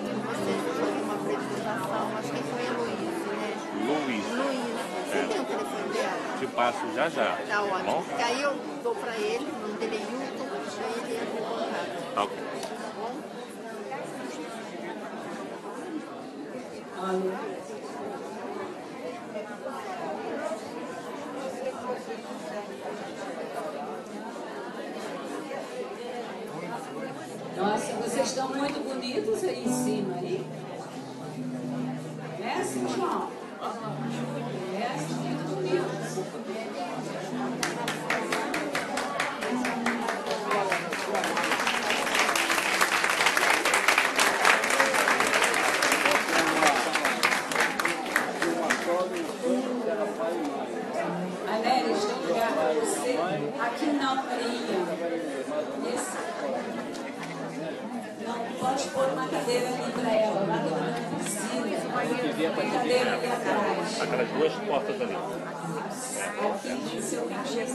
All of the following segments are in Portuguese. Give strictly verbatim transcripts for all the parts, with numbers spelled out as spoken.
falando de vocês, eu vi uma apresentação, acho que foi a Luísa, né? Luísa. Luísa. Você É. tem o telefone dela? Te passo já já. Tá ótimo. Bom? Porque aí eu dou pra ele, o nome dele é Hilton, aí ele entra em contato. Tá ok. Tá bom? Alô? Nossa, vocês estão muito bonitos aí em cima, aí. Né, assim, João? É, são muito bonitos. Anélis, tem lugar para você? Aqui não, Maria. Esse. Não, pode pôr uma cadeira ali para ela, lá na piscina. Tem cadeira ali atrás. Aquelas duas portas ali. Aqui, seu cachorro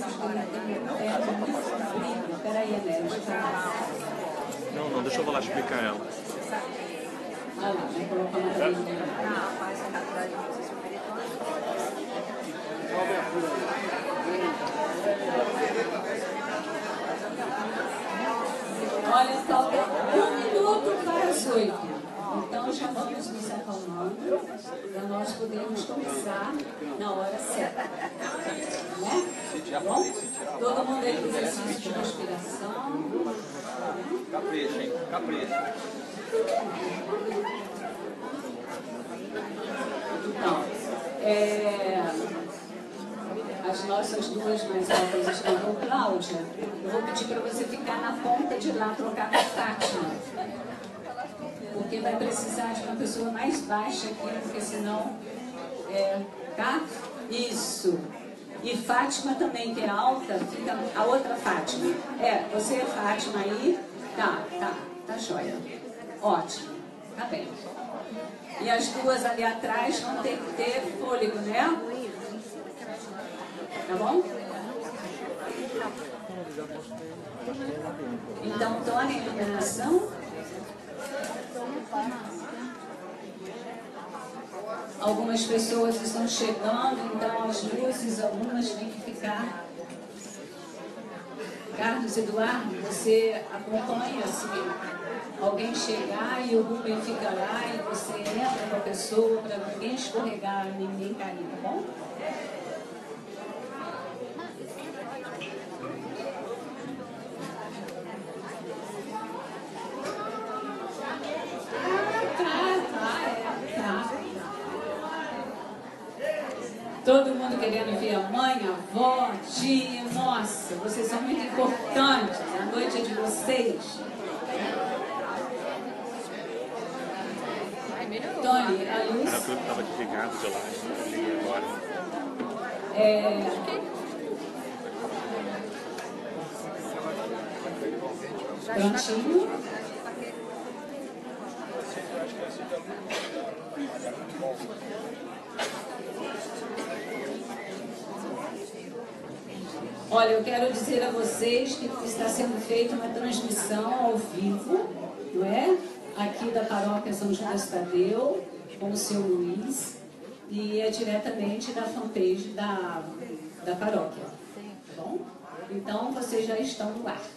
é, peraí, Anélis. Não, não, deixa eu lá explicar ela. Olha lá, vou colocar uma cadeira. Olha, falta um minuto para as oito. Então já vamos nos acalmando para nós podermos começar na hora certa. Né? Tá bom? Todo mundo aí com exercício de respiração. Capricha, hein? Capricha. Então, é, as nossas duas mais altas estão com Cláudia. Eu vou pedir para você ficar na ponta de lá, trocar com a Fátima. Porque vai precisar de uma pessoa mais baixa aqui, porque senão... É, tá? Isso. E Fátima também, que é alta, fica a outra Fátima. É, você é Fátima aí? Tá, tá, tá jóia. Ótimo, tá bem. E as duas ali atrás vão ter que ter fôlego, né? Tá bom? Então, Tony, a iluminação. Algumas pessoas estão chegando, então as luzes, algumas têm que ficar. Carlos Eduardo, você acompanha assim, alguém chegar e o Rubem fica lá e você entra com a pessoa para ninguém escorregar, ninguém cair, tá bom? Todo mundo querendo ver a mãe, a avó, tia, nossa, vocês são muito importantes, a noite é de vocês. Tony, a luz... Era tudo que estava desligado de lá, eu liguei agora. É... Prontinho? Olha, eu quero dizer a vocês que está sendo feita uma transmissão ao vivo, não é? Aqui da paróquia São Judas Tadeu, com o seu Luiz, e é diretamente da fanpage da, da paróquia, tá bom? Então, vocês já estão no ar.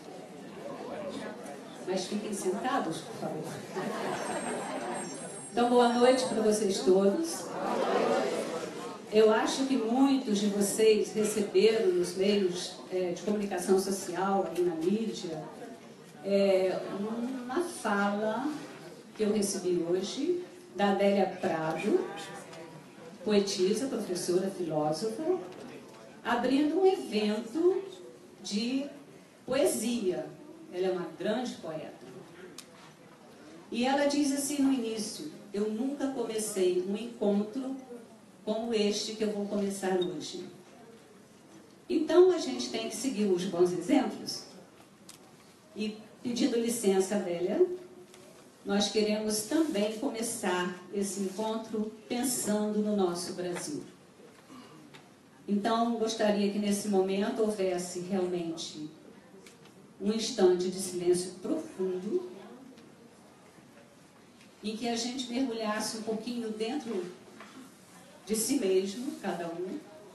Mas fiquem sentados, por favor. Então, boa noite para vocês todos. Eu acho que muitos de vocês receberam nos meios é, de comunicação social, aí na mídia, é, uma fala que eu recebi hoje da Adélia Prado, poetisa, professora, filósofa, abrindo um evento de poesia. Ela é uma grande poeta. E ela diz assim no início: eu nunca comecei um encontro como este que eu vou começar hoje. Então a gente tem que seguir os bons exemplos. E pedindo licença, Adélia, nós queremos também começar esse encontro pensando no nosso Brasil. Então gostaria que nesse momento houvesse realmente um instante de silêncio profundo em que a gente mergulhasse um pouquinho dentro de si mesmo, cada um,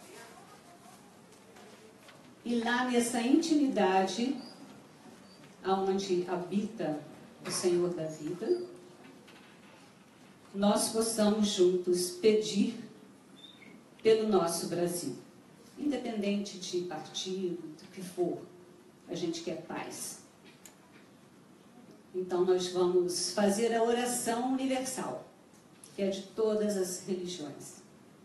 e lá nessa intimidade, aonde habita o Senhor da vida, nós possamos juntos pedir pelo nosso Brasil, independente de partido, do que for, a gente quer paz. Então nós vamos fazer a oração universal, que é de todas as religiões.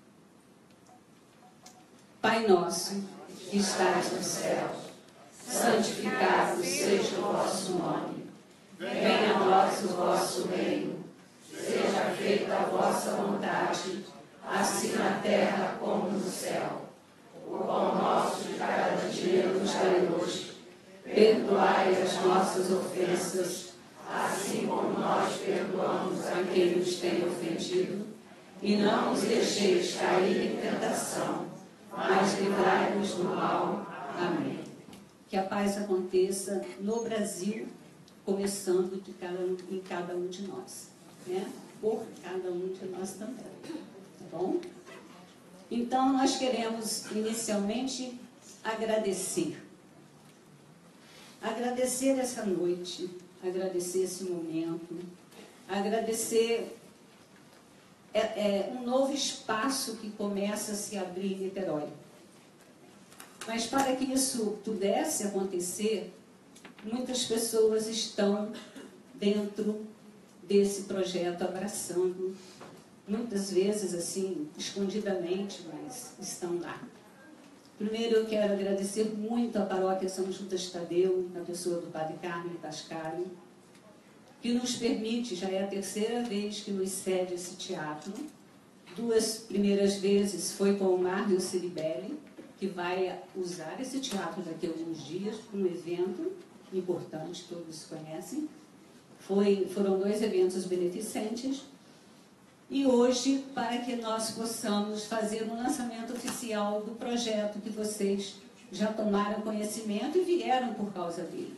Pai nosso, que estás no céu, santificado seja o vosso nome. Venha a nós o vosso reino. Seja feita a vossa vontade, assim na terra como no céu. O pão nosso de cada dia nos dai hoje. Perdoai as nossas ofensas, assim como nós perdoamos a quem nos tem ofendido. E não nos deixeis cair em tentação, mas livrai-nos do mal. Amém. Que a paz aconteça no Brasil, começando de cada, em cada um de nós, né? Por cada um de nós também, tá bom? Então, nós queremos inicialmente agradecer. Agradecer essa noite, agradecer esse momento, agradecer é, é, um novo espaço que começa a se abrir em Niterói. Mas para que isso pudesse acontecer, muitas pessoas estão dentro desse projeto, abraçando, muitas vezes assim, escondidamente, mas estão lá. Primeiro eu quero agradecer muito à paróquia São Judas Tadeu, na pessoa do Padre Carmen Tascari, que nos permite, já é a terceira vez que nos cede esse teatro. Duas primeiras vezes foi com o Mário Ciribelli, que vai usar esse teatro daqui a alguns dias para um evento importante, todos conhecem. Foi, foram dois eventos beneficentes. E hoje, para que nós possamos fazer um lançamento oficial do projeto que vocês já tomaram conhecimento e vieram por causa dele.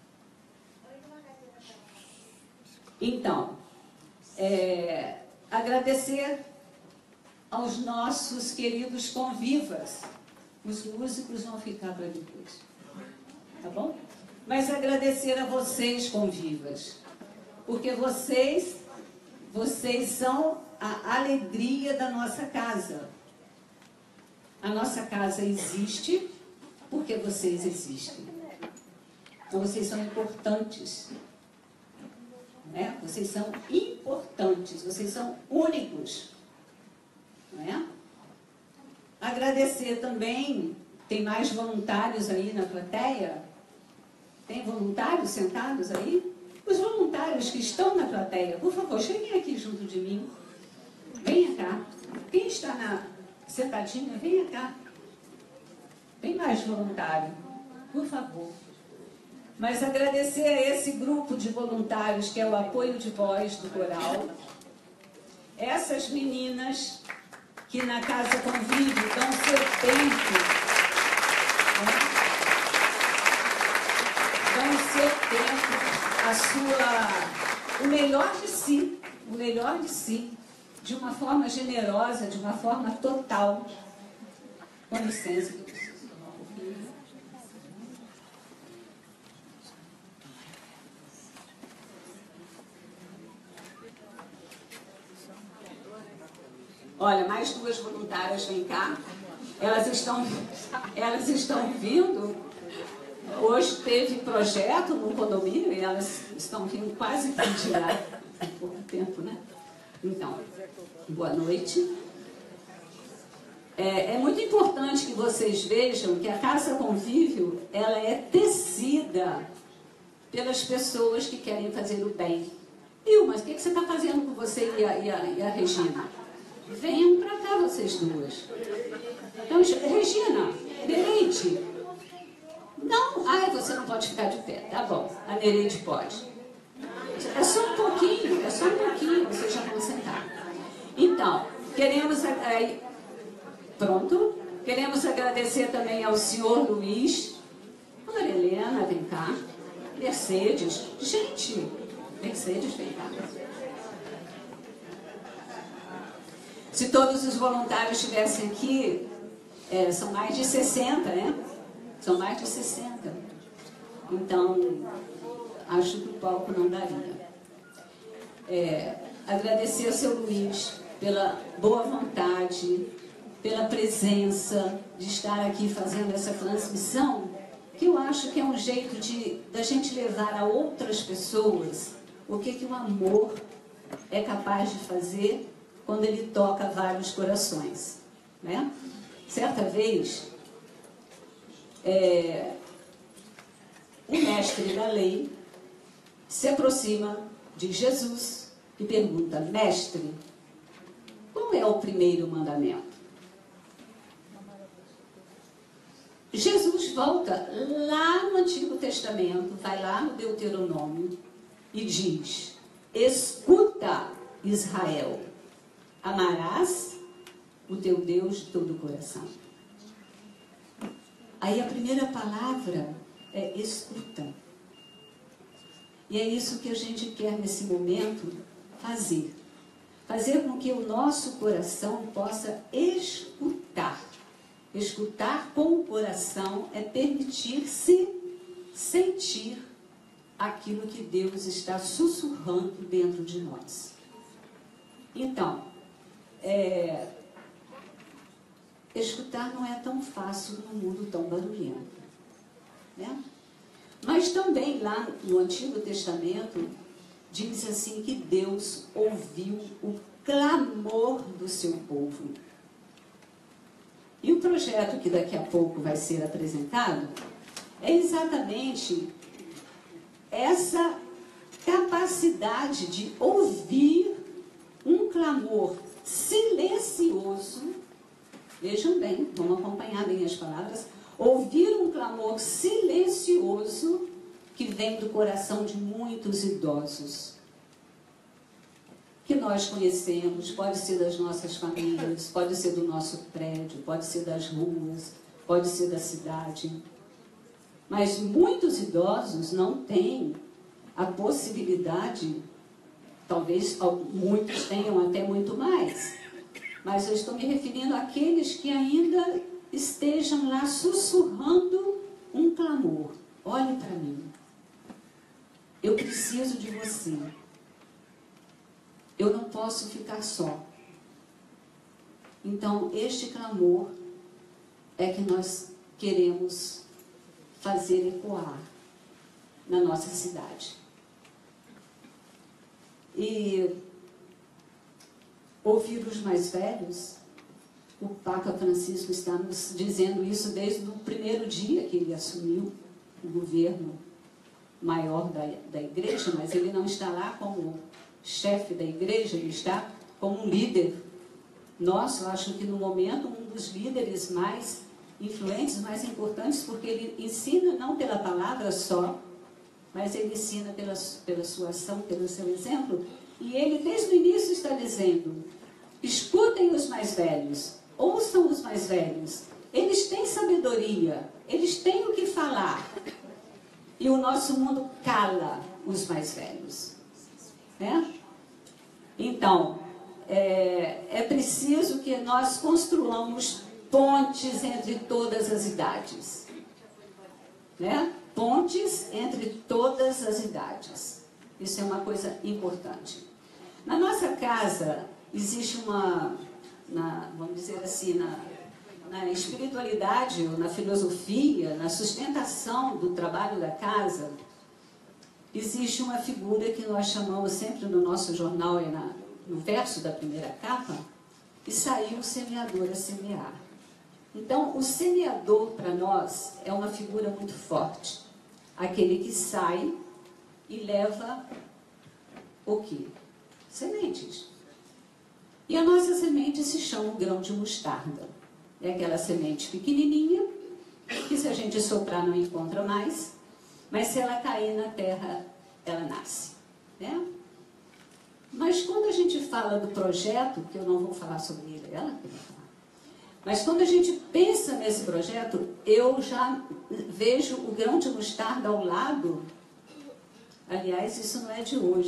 Então, é, agradecer aos nossos queridos convivas. Os músicos vão ficar para depois, tá bom? Mas agradecer a vocês, convivas, porque vocês, vocês são a alegria da nossa casa. A nossa casa existe porque vocês existem. Então, vocês são importantes. Né? Vocês são importantes, vocês são únicos. Não é? Agradecer também, tem mais voluntários aí na plateia? Tem voluntários sentados aí? Os voluntários que estão na plateia, por favor, cheguem aqui junto de mim. Venha cá. Quem está na sentadinha, venha cá. Tem mais voluntário, por favor. Mas agradecer a esse grupo de voluntários, que é o apoio de voz do coral. Essas meninas que na Casa Convívio dão seu tempo, né? Dão seu tempo, a sua, o melhor de si, o melhor de si, de uma forma generosa, de uma forma total. Com licença, que eu preciso tomar um pouquinho. Olha, mais duas voluntárias vêm cá. Elas estão, elas estão vindo. Hoje teve projeto no condomínio e elas estão vindo quase que tirar pouco tempo, né? Então, boa noite. É, é muito importante que vocês vejam que a Casa Convívio, ela é tecida pelas pessoas que querem fazer o bem. Vilma, o que você está fazendo com você e a, e a, e a Regina? Venham para cá vocês duas. Então, Regina, Nereide. Não, ai, você não pode ficar de pé. Tá bom, a Nereide pode. É só um pouquinho, é só um pouquinho, vocês já vão sentar. Então, queremos... Aí, pronto. Queremos agradecer também ao senhor Luiz. Maria Helena, vem cá. Mercedes. Gente, Mercedes, vem cá. Se todos os voluntários estivessem aqui, é, são mais de sessenta, né? São mais de sessenta. Então, acho que o palco não daria. É, agradecer ao seu Luiz pela boa vontade, pela presença de estar aqui fazendo essa transmissão, que eu acho que é um jeito de da gente levar a outras pessoas o que, que o amor é capaz de fazer quando ele toca vários corações, né? Certa vez, é, o mestre da lei se aproxima de Jesus e pergunta: mestre, qual é o primeiro mandamento? Jesus volta lá no Antigo Testamento, vai lá no Deuteronômio e diz: escuta, Israel, amarás o teu Deus de todo o coração. Aí a primeira palavra é escuta. E é isso que a gente quer nesse momento fazer. Fazer com que o nosso coração possa escutar. Escutar com o coração é permitir-se sentir aquilo que Deus está sussurrando dentro de nós. Então, é, escutar não é tão fácil num mundo tão barulhento, né? Mas também lá no Antigo Testamento diz assim que Deus ouviu o clamor do seu povo. E o projeto que daqui a pouco vai ser apresentado é exatamente essa capacidade de ouvir um clamor silencioso. Vejam bem, vamos acompanhar bem as palavras. Ouvir um clamor silencioso que vem do coração de muitos idosos que nós conhecemos, pode ser das nossas famílias, pode ser do nosso prédio, pode ser das ruas, pode ser da cidade. Mas muitos idosos não têm a possibilidade, talvez muitos tenham até muito mais, mas eu estou me referindo àqueles que ainda estejam lá sussurrando um clamor. Olhe para mim. Eu preciso de você. Eu não posso ficar só. Então, este clamor é que nós queremos fazer ecoar na nossa cidade. E ouvir os mais velhos, o Papa Francisco está nos dizendo isso desde o primeiro dia que ele assumiu o governo maior da, da igreja, mas ele não está lá como chefe da igreja, ele está como um líder nosso. Eu acho que no momento um dos líderes mais influentes, mais importantes, porque ele ensina não pela palavra só, mas ele ensina pela, pela sua ação, pelo seu exemplo. E ele desde o início está dizendo: escutem os mais velhos, ouçam os mais velhos, eles têm sabedoria, eles têm o que falar. E o nosso mundo cala os mais velhos, né? Então, é, é preciso que nós construamos pontes entre todas as idades, né? Pontes entre todas as idades. Isso é uma coisa importante. Na nossa casa existe uma, na, vamos dizer assim, na, na espiritualidade, ou na filosofia, na sustentação do trabalho da casa, existe uma figura que nós chamamos sempre no nosso jornal, e na, no verso da primeira capa, e saiu o semeador a semear. Então, o semeador para nós é uma figura muito forte. Aquele que sai e leva o quê? Sementes. E a nossa semente se chama o grão de mostarda. É aquela semente pequenininha, que se a gente soprar não encontra mais, mas se ela cair na terra, ela nasce, né? Mas quando a gente fala do projeto, que eu não vou falar sobre ele, ela que vai falar, mas quando a gente pensa nesse projeto, eu já vejo o grão de mostarda ao lado. Aliás, isso não é de hoje.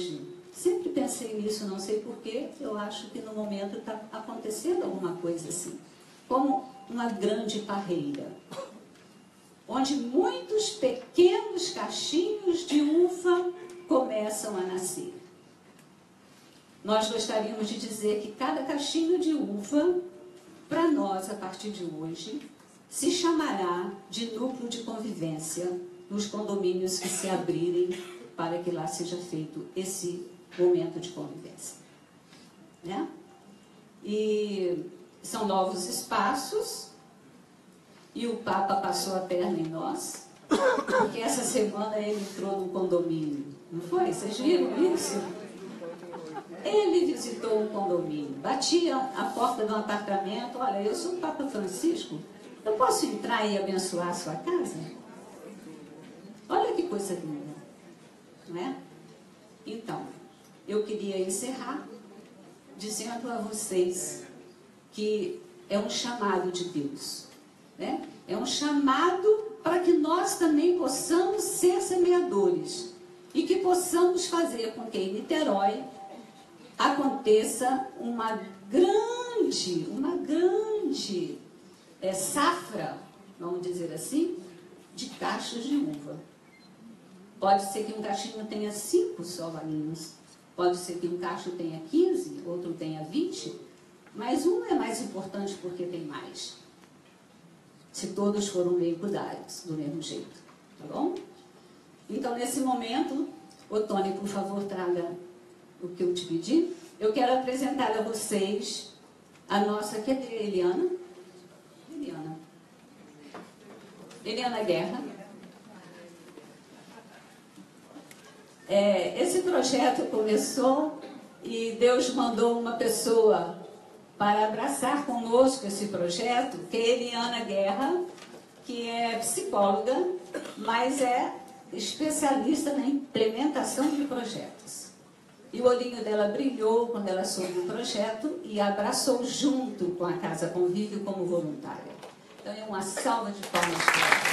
Sempre pensei nisso, não sei porquê, eu acho que no momento está acontecendo alguma coisa assim. Como uma grande parreira, onde muitos pequenos cachinhos de uva começam a nascer. Nós gostaríamos de dizer que cada cachinho de uva, para nós, a partir de hoje, se chamará de núcleo de convivência nos condomínios que se abrirem para que lá seja feito esse momento de convivência. Né? E são novos espaços, e o Papa passou a perna em nós, porque essa semana ele entrou num condomínio, não foi? Vocês viram isso? Ele visitou um condomínio, batia a porta de um apartamento, olha, eu sou o Papa Francisco, eu posso entrar e abençoar a sua casa? Olha que coisa linda, não é? Então, eu queria encerrar dizendo a vocês que é um chamado de Deus, né? É um chamado para que nós também possamos ser semeadores e que possamos fazer com que em Niterói aconteça uma grande, uma grande é, safra, vamos dizer assim, de cachos de uva. Pode ser que um cachinho tenha cinco só valinhos, pode ser que um cacho tenha quinze, outro tenha vinte, mas um é mais importante porque tem mais. Se todos foram bem cuidados, do mesmo jeito, tá bom? Então, nesse momento, ô Tony, por favor, traga o que eu te pedi. Eu quero apresentar a vocês a nossa, cadê a Eliana? Eliana. Eliana Guerra. É, esse projeto começou e Deus mandou uma pessoa para abraçar conosco esse projeto, que é Eliana Guerra, que é psicóloga, mas é especialista na implementação de projetos. E o olhinho dela brilhou quando ela soube o projeto e abraçou junto com a Casa Convívio como voluntária. Então é uma salva de palmas para ela.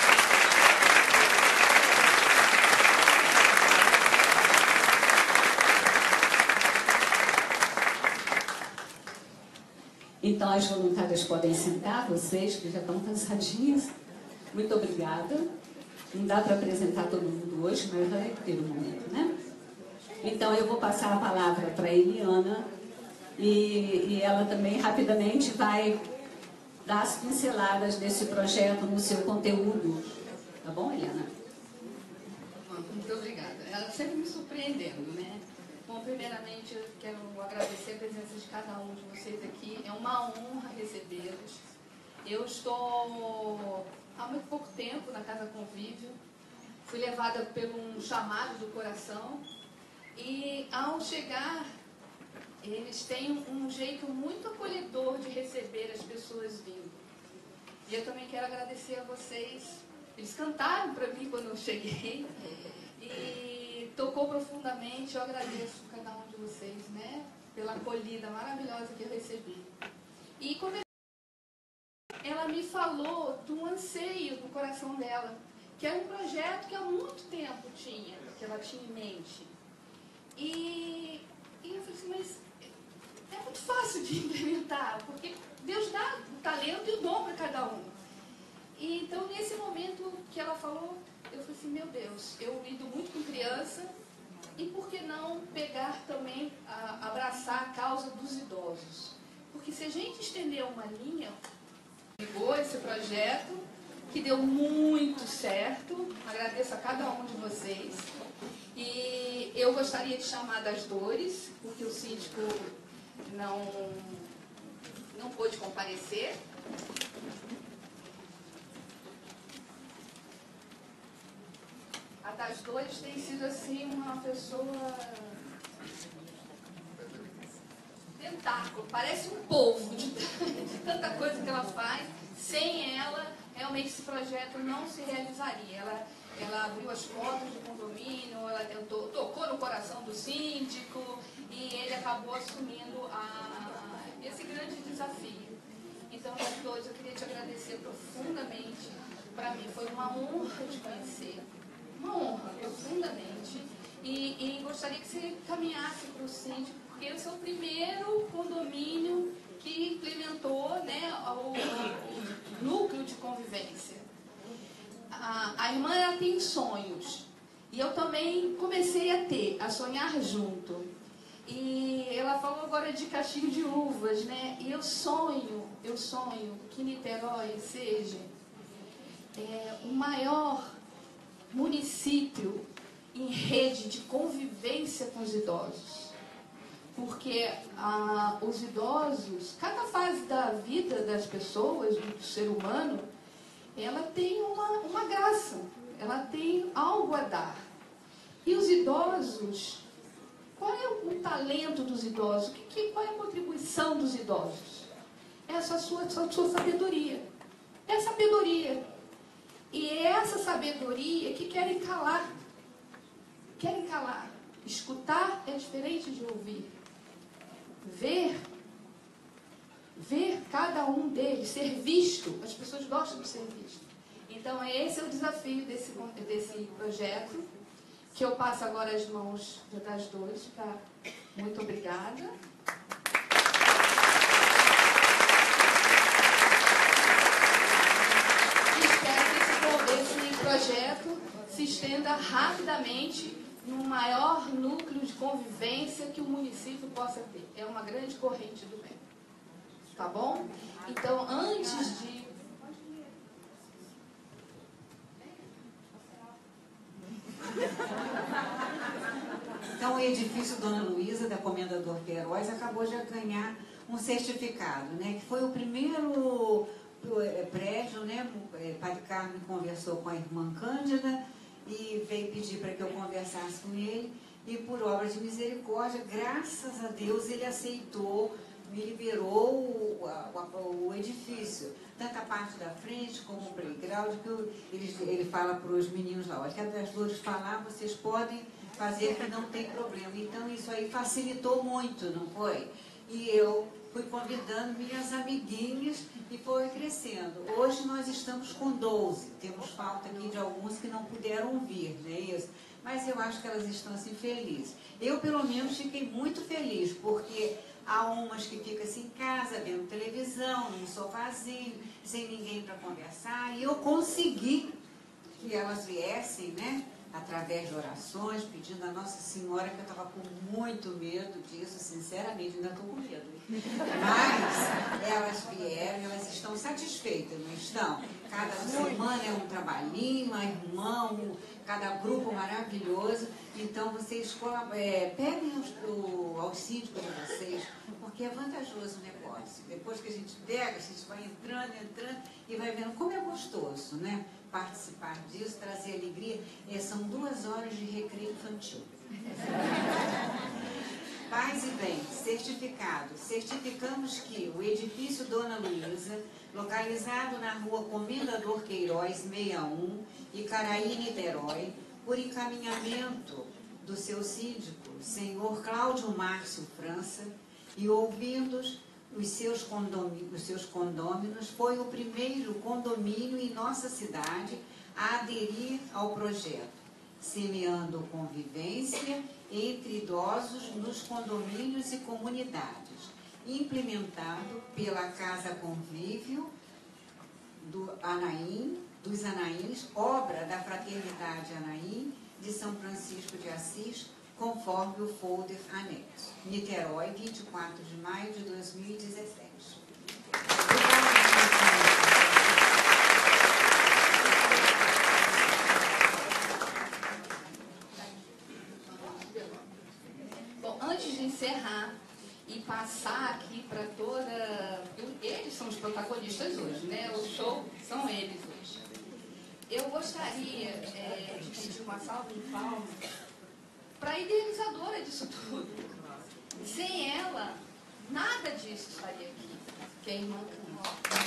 Então, as voluntárias podem sentar, vocês que já estão cansadinhas. Muito obrigada. Não dá para apresentar todo mundo hoje, mas vai ter um momento, né? Então, eu vou passar a palavra para a Eliana e, e ela também rapidamente vai dar as pinceladas desse projeto no seu conteúdo. Tá bom, Eliana? Muito obrigada. Ela sempre me surpreendendo, né? Bom, primeiramente, eu quero agradecer a presença de cada um de vocês aqui. É uma honra recebê-los. Eu estou há muito pouco tempo na Casa Convívio. Fui levada por um chamado do coração. E, ao chegar, eles têm um jeito muito acolhedor de receber as pessoas vindo. E eu também quero agradecer a vocês. Eles cantaram para mim quando eu cheguei. E tocou profundamente. Eu agradeço a cada um de vocês, né, pela acolhida maravilhosa que eu recebi. E quando ela me falou do anseio do coração dela, que era um projeto que há muito tempo tinha, que ela tinha em mente. E, e eu falei assim, mas é muito fácil de implementar, porque Deus dá o talento e o dom para cada um. E então, nesse momento que ela falou, eu falei assim, meu Deus, eu lido muito com criança, e por que não pegar também, a, abraçar a causa dos idosos? Porque se a gente estender uma linha, ligou esse projeto, que deu muito certo, agradeço a cada um de vocês, e eu gostaria de chamar das dores, porque o síndico não, não pôde comparecer. A das dores tem sido assim uma pessoa tentáculo, parece um polvo de, de tanta coisa que ela faz. Sem ela, realmente esse projeto não se realizaria. Ela, ela abriu as portas do condomínio, ela tentou, tocou no coração do síndico e ele acabou assumindo a, esse grande desafio. Então, hoje eu queria te agradecer profundamente. Para mim foi uma honra te conhecer. Uma honra, profundamente. E, e gostaria que você caminhasse para o síndico, porque esse é o primeiro condomínio que implementou, né, o, o núcleo de convivência. A, a irmã, ela tem sonhos. E eu também comecei a ter, a sonhar junto. E ela falou agora de Caixinho de Uvas, né? E eu sonho, eu sonho que Niterói seja é, o maior município em rede de convivência com os idosos. Porque ah, os idosos, cada fase da vida das pessoas, do ser humano, ela tem uma, uma graça, ela tem algo a dar. E os idosos, qual é o talento dos idosos? Que, que, qual é a contribuição dos idosos? Essa sua, sua, sua sabedoria. É sabedoria. E é essa sabedoria que querem calar. Querem calar. Escutar é diferente de ouvir. Ver, ver cada um deles, ser visto. As pessoas gostam de ser visto. Então, esse é o desafio desse, desse projeto, que eu passo agora as mãos das duas. Tá? Muito obrigada. Espero que esse, esse projeto se estenda rapidamente no maior núcleo de convivência que o município possa ter. É uma grande corrente do bem. Tá bom? Então, antes de... Então, o edifício Dona Luísa, da Comendador Queiroz, acabou de ganhar um certificado, né? Que foi o primeiro prédio, né? O Padre Carmen conversou com a irmã Cândida e veio pedir para que eu conversasse com ele, e por obra de misericórdia, graças a Deus, ele aceitou, me liberou o, o, o edifício, tanto a parte da frente como o playground, que eu, ele, ele fala para os meninos lá, olha, quero as flores falar, vocês podem fazer que não tem problema. Então isso aí facilitou muito, não foi? E eu fui convidando minhas amiguinhas e foi crescendo. Hoje nós estamos com doze, temos falta aqui de alguns que não puderam vir, não é isso? Mas eu acho que elas estão assim felizes. Eu pelo menos fiquei muito feliz, porque há umas que ficam assim em casa, vendo televisão, num sofazinho, sem ninguém para conversar, e eu consegui que elas viessem, né? Através de orações, pedindo a Nossa Senhora, que eu estava com muito medo disso, sinceramente, ainda estou com medo. Mas elas vieram, elas estão satisfeitas, não estão? Cada semana é um trabalhinho, a irmã, um, cada grupo maravilhoso. Então, vocês é, peguem os, o auxílio de vocês, porque é vantajoso o negócio. Depois que a gente pega, a gente vai entrando, entrando e vai vendo como é gostoso, né? Participar disso, trazer alegria. E são duas horas de recreio infantil. Paz e bem, certificado. Certificamos que o edifício Dona Luísa, localizado na rua Comendador Queiroz, sessenta e um, Icaraí, Niterói, por encaminhamento do seu síndico, senhor Cláudio Márcio França, e ouvindo os seus, condôminos, os seus condôminos, foi o primeiro condomínio em nossa cidade a aderir ao projeto, semeando convivência entre idosos nos condomínios e comunidades, implementado pela Casa Convívio do Anaim, dos Anaíns, obra da Fraternidade Anaim de São Francisco de Assis, conforme o folder anexo. Niterói, vinte e quatro de maio de dois mil e dezessete. Bom, antes de encerrar e passar aqui para toda... Eles são os protagonistas hoje, né? O show são eles hoje. Eu gostaria é, de pedir uma salva de palmas para a idealizadora disso tudo. Sem ela, nada disso estaria aqui, que é a irmã Cândida.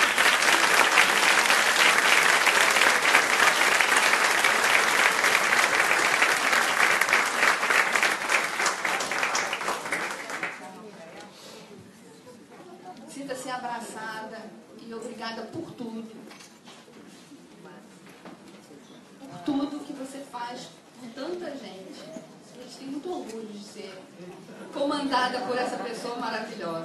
Sinta-se abraçada e obrigada por tudo. Por tudo que você faz com tanta gente. A gente tem muito orgulho de ser comandada por essa pessoa maravilhosa.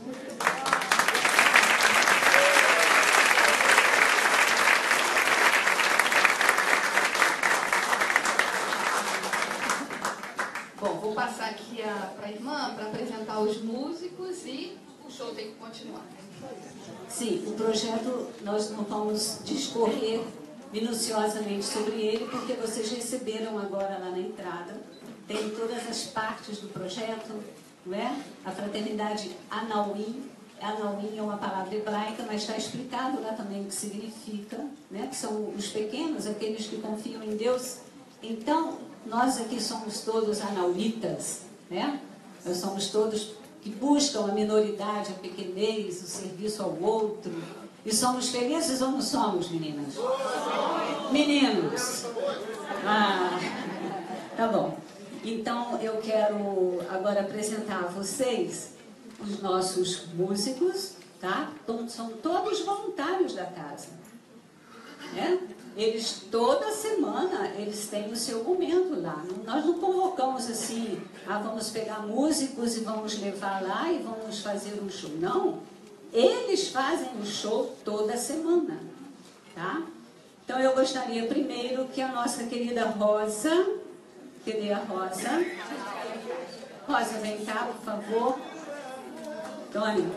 Bom, vou passar aqui para a irmã para apresentar os músicos e o show tem que continuar. Sim, o projeto nós não vamos discorrer minuciosamente sobre ele, porque vocês receberam agora lá na entrada. Tem todas as partes do projeto, não é? A fraternidade Anauim. Anauim é uma palavra hebraica, mas está explicado lá também o que significa, né? Que são os pequenos, aqueles que confiam em Deus. Então, nós aqui somos todos anauítas, né? Nós somos todos que buscam a minoridade, a pequenez, o serviço ao outro. E somos felizes ou não somos, meninas? Meninos! Ah, tá bom. Então, eu quero agora apresentar a vocês os nossos músicos, tá? Então, são todos voluntários da casa, né? Eles, toda semana, eles têm o seu momento lá. Nós não convocamos assim, ah, vamos pegar músicos e vamos levar lá e vamos fazer um show. Não. Eles fazem o show toda semana, tá? Então, eu gostaria primeiro que a nossa querida Rosa, cadê a Rosa? Rosa, vem cá, por favor. Tony.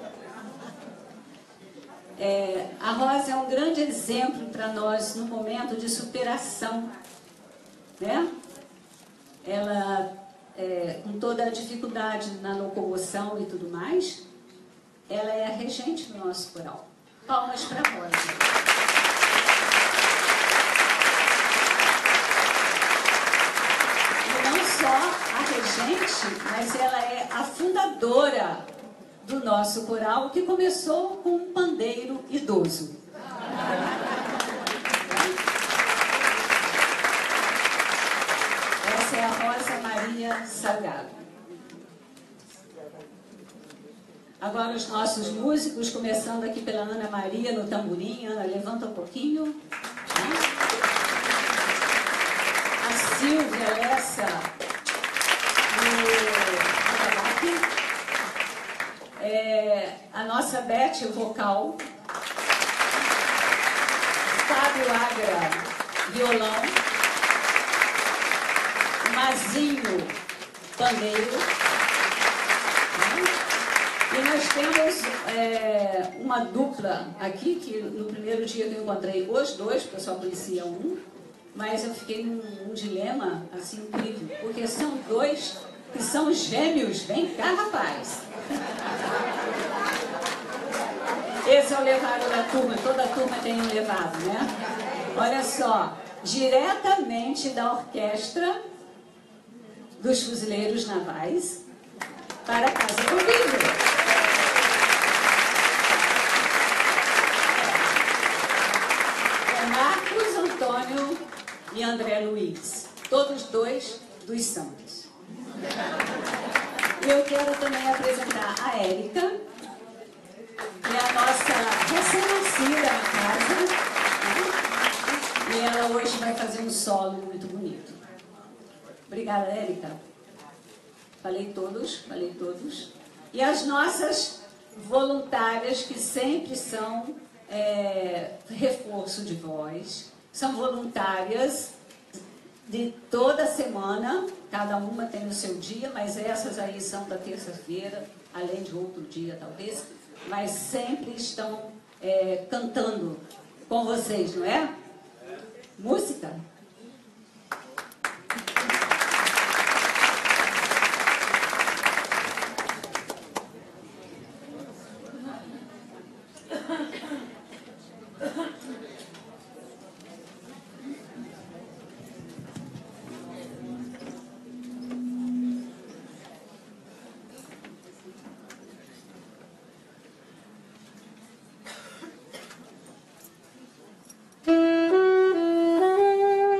É, a Rosa é um grande exemplo para nós no momento de superação, né? Ela, é, com toda a dificuldade na locomoção e tudo mais, ela é a regente do nosso coral. Palmas para a Rosa. E não só a regente, mas ela é a fundadora do nosso coral, que começou com um pandeiro idoso. Essa é a Rosa Maria Salgado. Agora os nossos músicos, começando aqui pela Ana Maria no tamborim. Ana, levanta um pouquinho. A Silvia Lessa no atabaque. É, a nossa Beth, o vocal. Fábio Agra, violão. Mazinho, pandeiro. E nós temos é, uma dupla aqui, que no primeiro dia que eu encontrei os dois, porque eu só conhecia um, mas eu fiquei num, num dilema assim incrível, porque são dois que são gêmeos. Vem cá, rapaz! Esse é o levado da turma, toda a turma tem um levado, né? Olha só, diretamente da orquestra dos Fuzileiros Navais para a Casa do Vidro. É Marcos Antônio e André Luiz, todos dois dos Santos. E eu quero também apresentar a Érica, que é a nossa recém-nascida na casa, né? E ela hoje vai fazer um solo muito bonito. Obrigada, Érica. Falei todos, falei todos. E as nossas voluntárias, que sempre são é, reforço de voz, são voluntárias de toda semana, cada uma tem o seu dia, mas essas aí são da terça-feira, além de outro dia talvez, mas sempre estão é, cantando com vocês, não é? Música? Música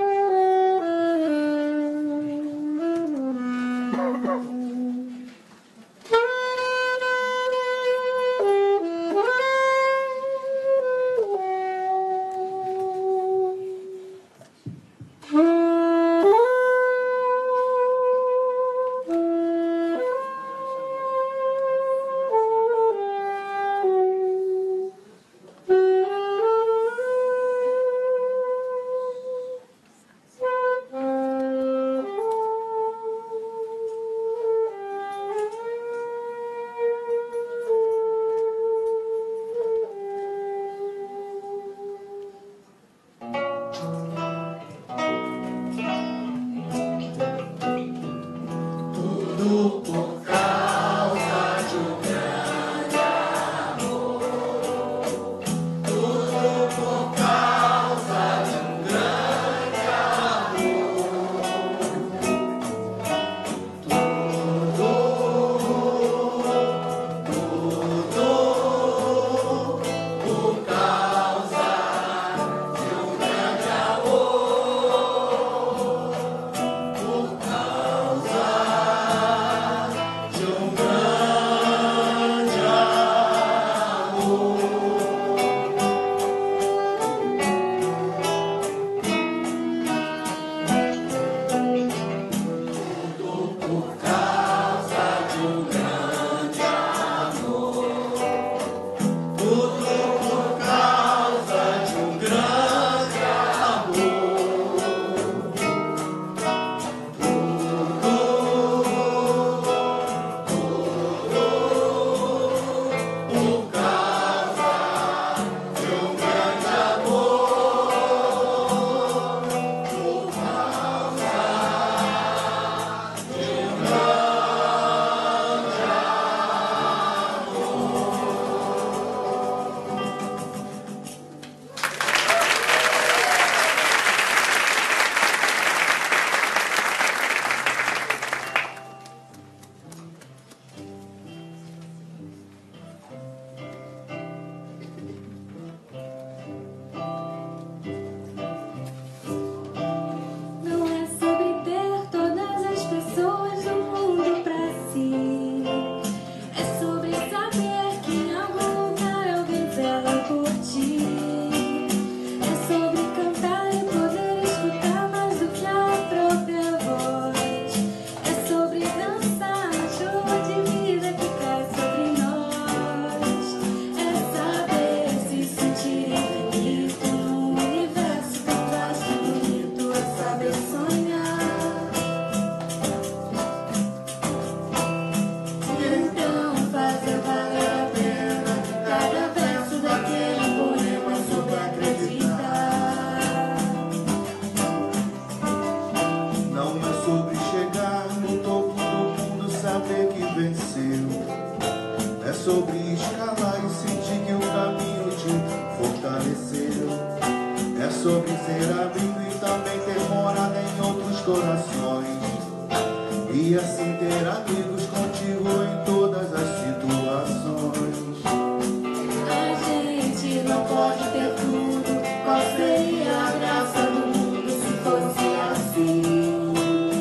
venceu. É sobre escalar e sentir que o caminho te fortaleceu. É sobre ser amigo e também ter morada em outros corações. E assim ter amigos contigo em todas as situações. A gente não pode ter tudo. Qual seria a graça do mundo se fosse assim?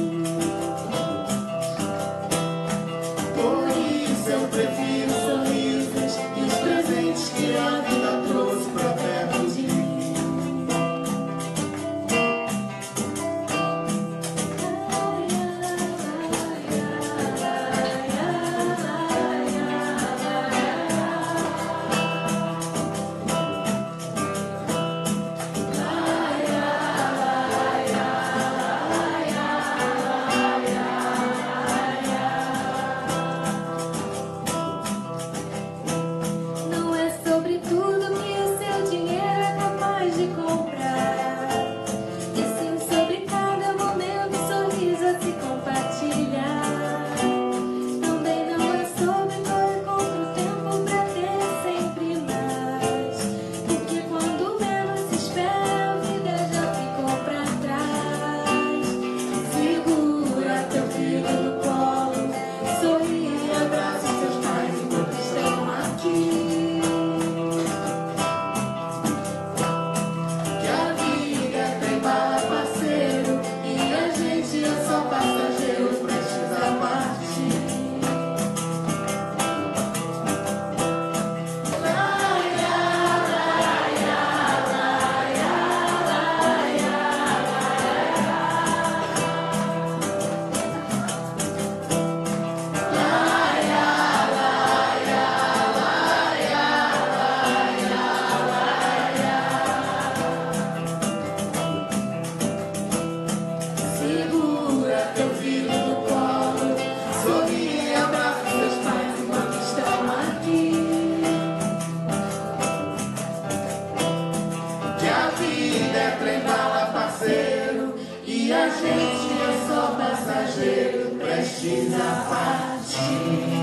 Por isso eu prefiro sorrisos e os presentes que a vida trouxe pra perto de mim. Não é sobre tudo que o seu dinheiro é capaz de comprar, e sim sobre cada momento, sorriso a se compartilhar. Também não é sobre correr contra o tempo pra ter sempre mais, porque quando menos se espera a vida já ficou pra trás. Segura teu filho no colo, sorri e abraça seus pais enquanto estão aqui. Que a vida é trem bala, parceiro, e a gente é só passageiro prestes a partir. Segura teu filho no colo, sorri e abraça seus pais enquanto estão aqui. Que a vida é trem bala, parceiro, e a gente é só passageiro prestes a partir.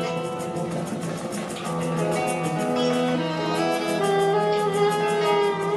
Não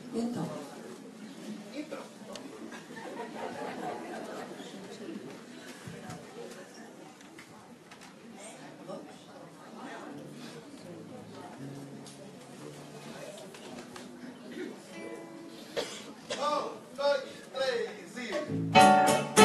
Então. Então. Um, dois, três e...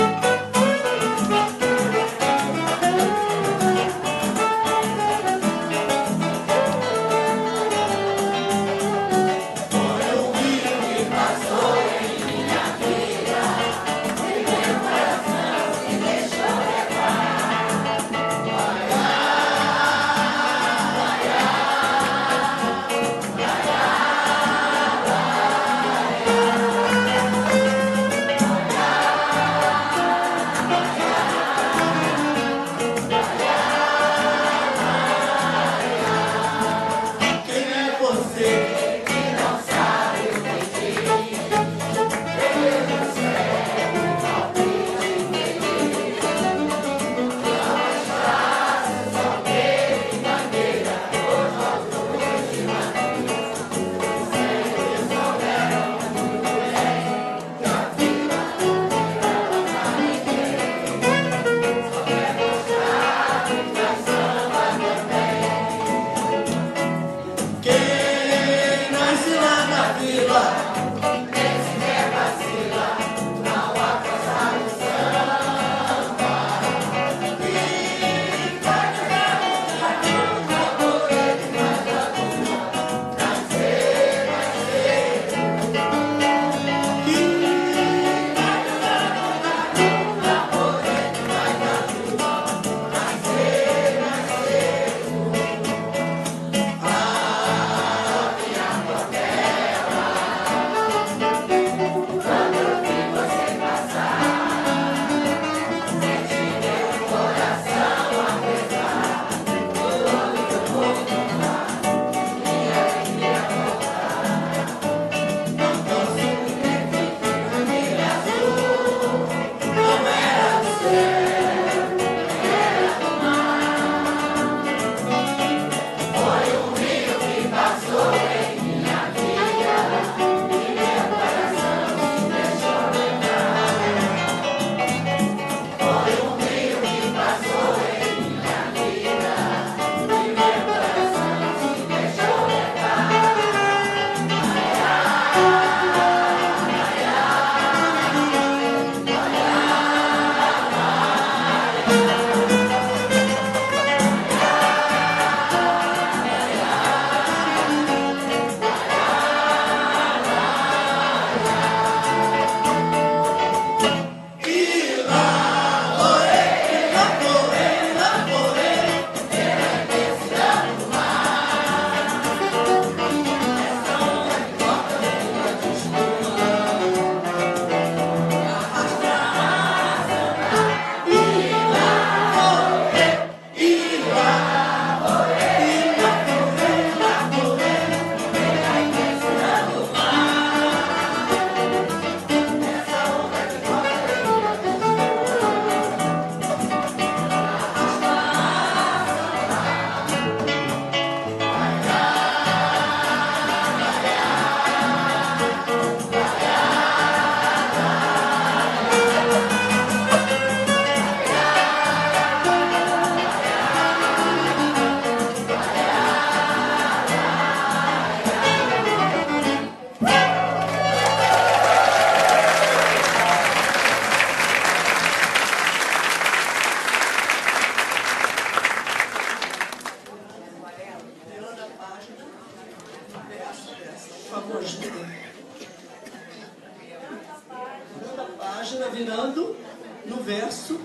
Virando, virando no verso,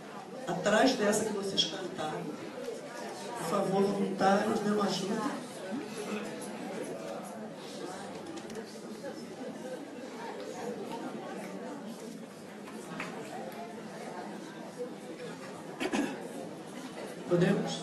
atrás dessa que vocês cantaram. Por favor, voluntários, dê uma ajuda. Podemos?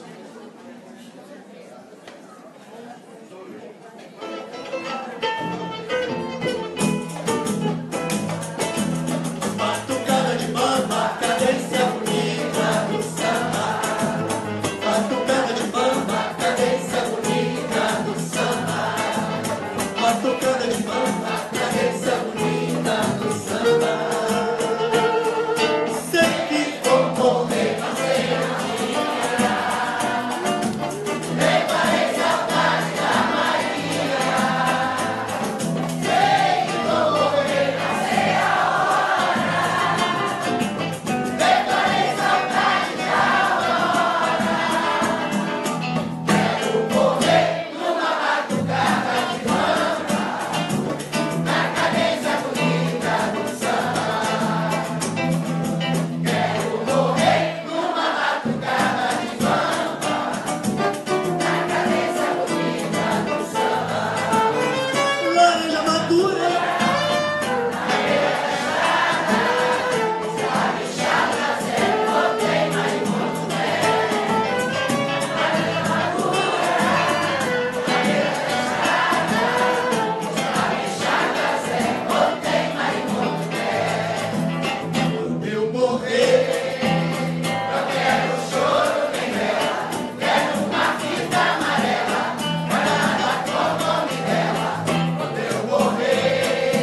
Batucada de bamba, cadência bonita do samba. Batucada de bamba, cadência bonita do samba. Batucada de bamba. armadura. Morrer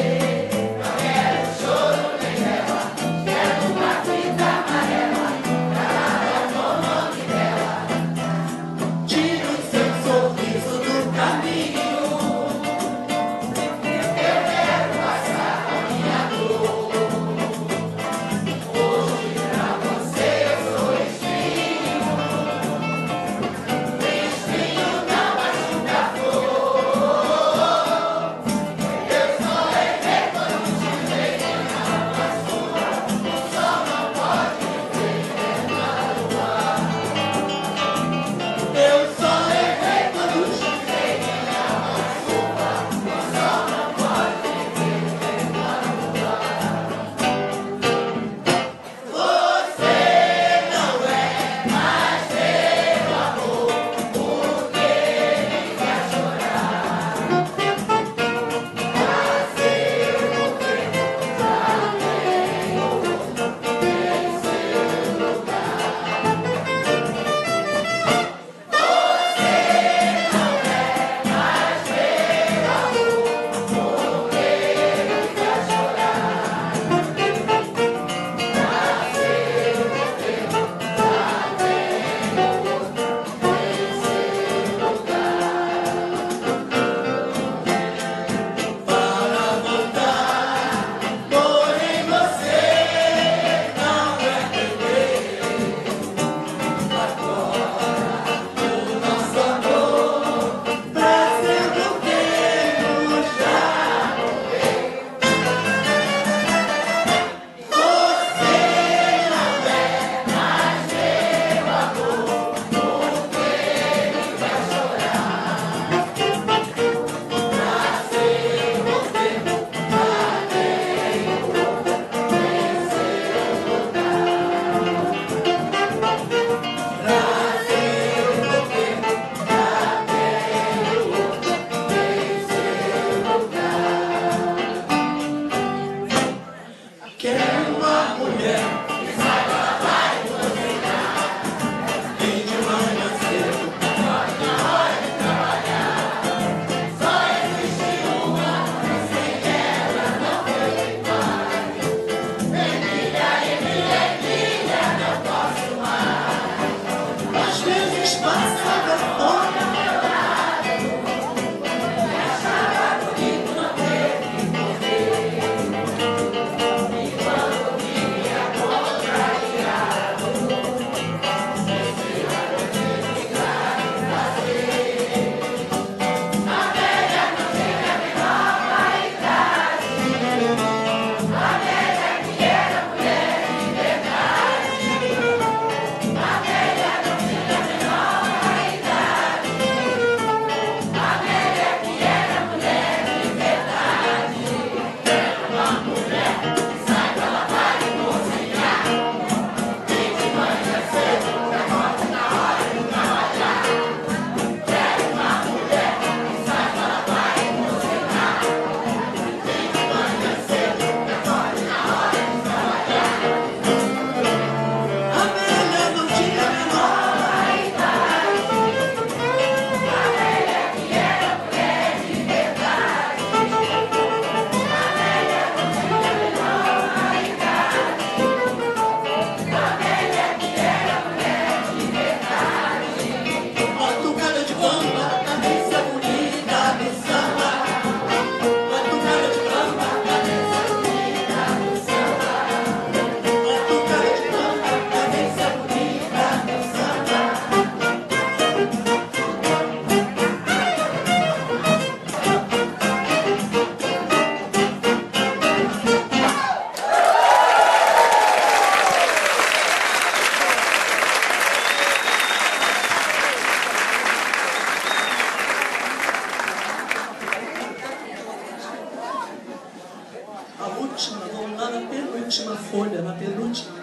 A última, vamos lá na penúltima folha, na penúltima.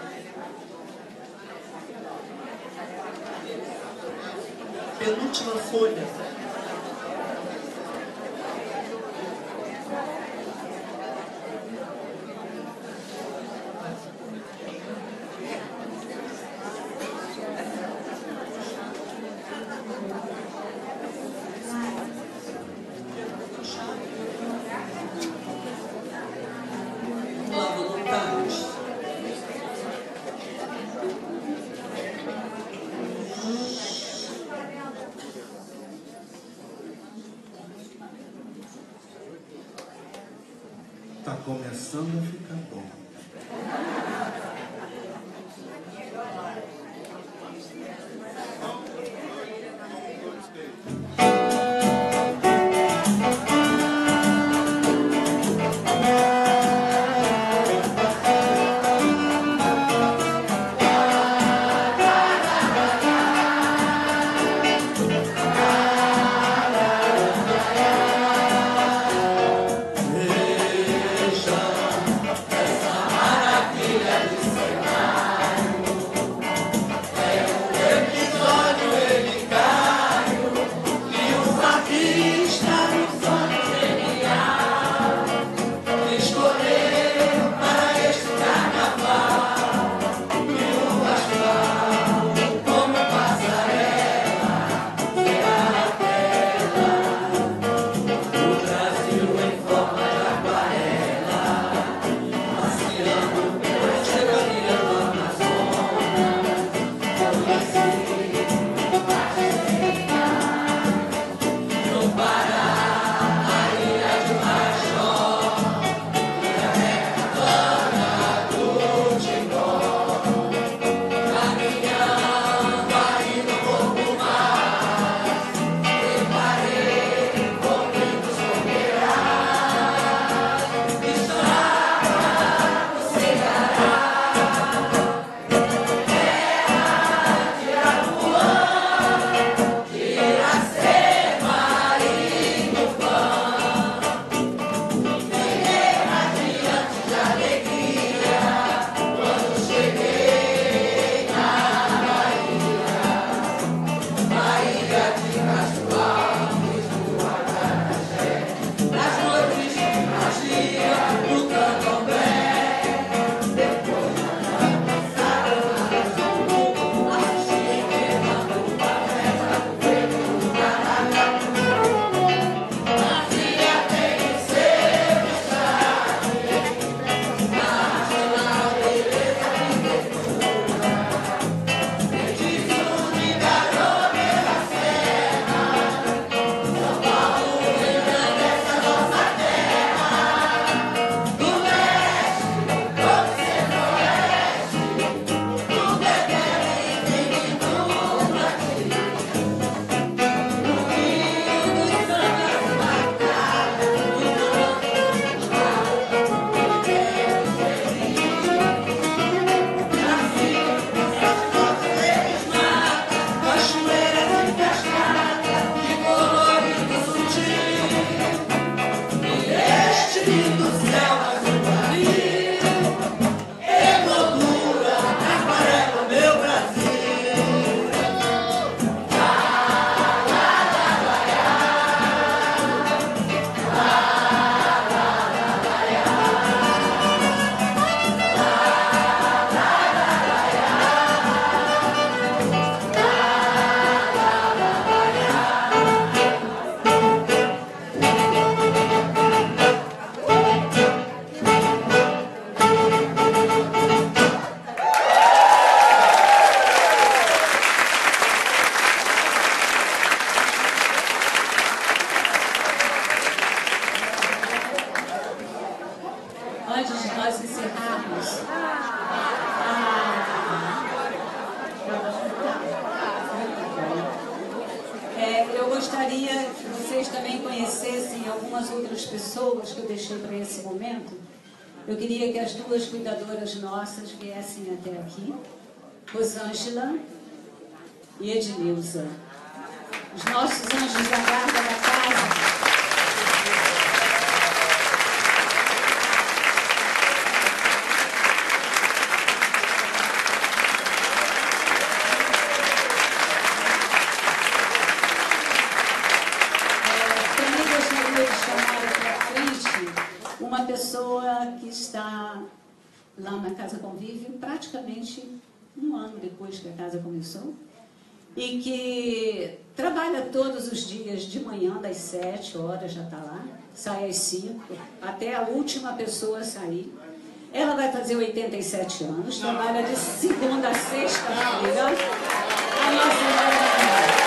Penúltima folha. Tá começando a ficar bom. Antes de nós encerrarmos, é, eu gostaria que vocês também conhecessem algumas outras pessoas que eu deixei para esse momento. Eu queria que as duas cuidadoras nossas viessem até aqui, Rosângela e Ednilza, os nossos anjos da guarda da casa. uma pessoa que está lá na Casa Convívio praticamente um ano depois que a casa começou e que trabalha todos os dias de manhã, das sete horas já está lá, sai às cinco, até a última pessoa sair. Ela vai fazer oitenta e sete anos, trabalha de segunda a sexta-feira. A nossa maravilha.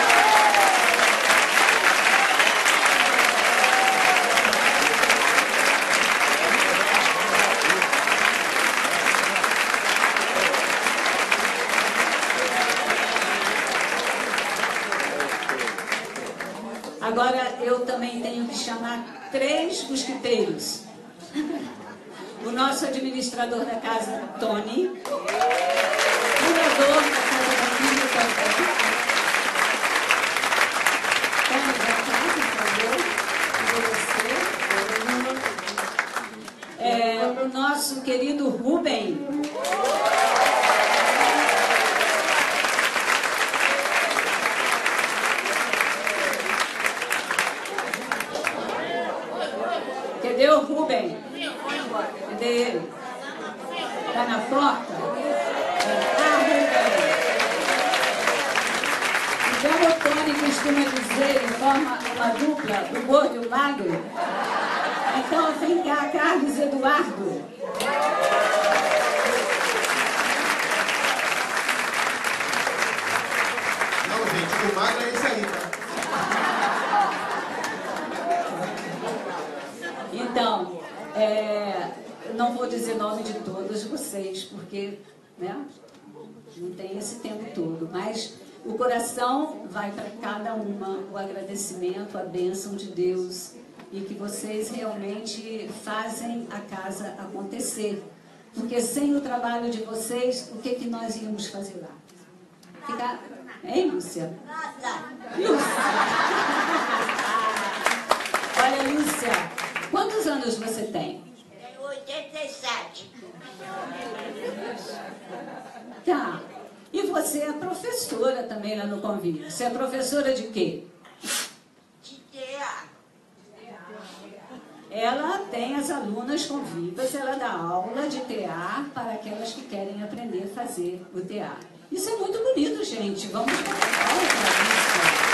Agora, eu também tenho que chamar três mosquiteiros. O nosso administrador da casa, Tony. Curador da casa da filha também. Tony, da casa, por favor. Você. É, o nosso querido Rubem. Cadê o Rubem? Cadê ele? Está na porta? Ah, Rubem. Como o Tony costuma dizer, em forma uma dupla, o gordo e o magro. Então, vem cá, Carlos Eduardo. Não, gente, o magro é esse aí, tá? Então, é, não vou dizer nome de todos vocês, porque né, não tem esse tempo todo, mas o coração vai para cada uma, o agradecimento, a bênção de Deus, e que vocês realmente fazem a casa acontecer. Porque sem o trabalho de vocês, o que, que nós íamos fazer lá? Ficar... Hein, Lúcia? Lúcia! Olha, Lúcia, quantos anos você tem? Tenho oitenta e sete. Tá. E você é professora também lá no convívio. Você é professora de quê? De teatro. Ela tem as alunas convivas, ela dá aula de tear para aquelas que querem aprender a fazer o tear. Isso é muito bonito, gente. Vamos para a aula para isso.